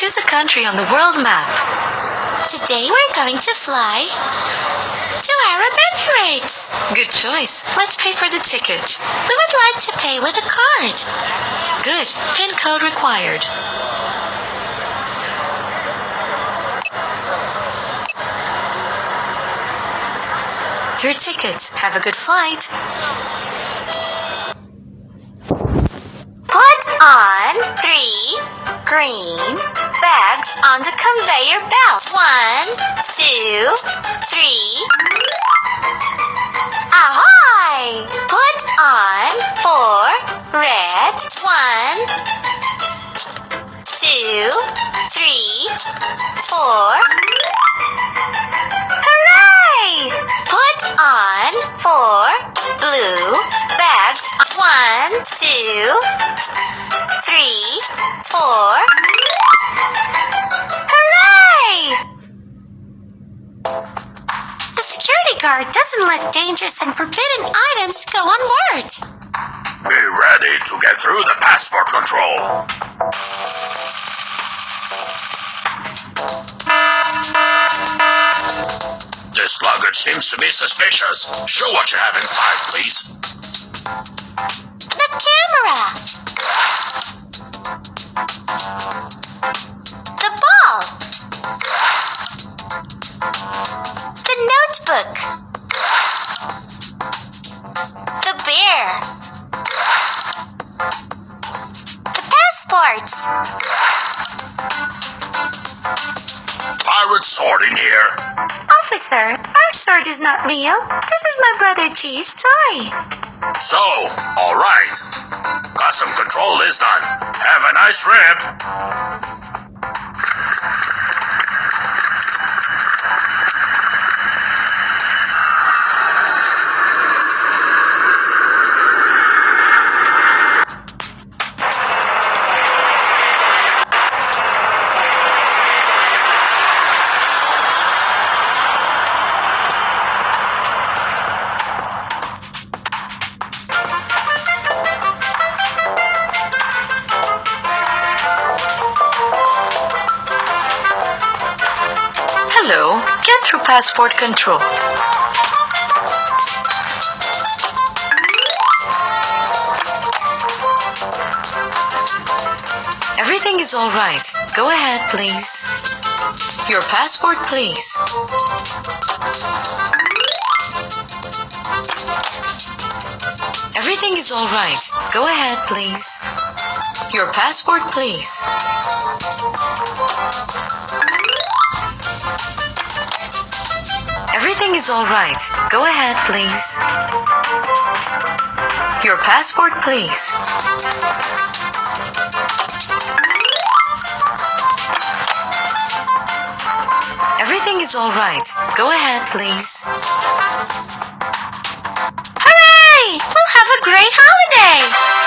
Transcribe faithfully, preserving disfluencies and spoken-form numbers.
Choose a country on the world map. Today we're going to fly to Arab Emirates. Good choice. Let's pay for the ticket. We would like to pay with a card. Good. PIN code required. Your tickets. Have a good flight. Put on three green bags on the conveyor belt. One, two, three. Ahoy! Put on four red. One, two, three, four. Hooray! Put on four blue bags. One, two, three, four. Hooray! The security guard doesn't let dangerous and forbidden items go on board. Be ready to get through the passport control. This luggage seems to be suspicious. Show what you have inside, please. The camera. The ball. The notebook. The bear. The passport. Pirate sword in here. Officer, our sword is not real. This is my brother G's toy. So, all right. Custom control is done. Have a nice trip. Hello. Get through passport control. Everything is all right. Go ahead, please. Your passport, please. Everything is all right. Go ahead, please. Your passport, please. Everything is all right. Go ahead, please. Your passport, please. Everything is all right. Go ahead, please. Hooray! We'll have a great holiday!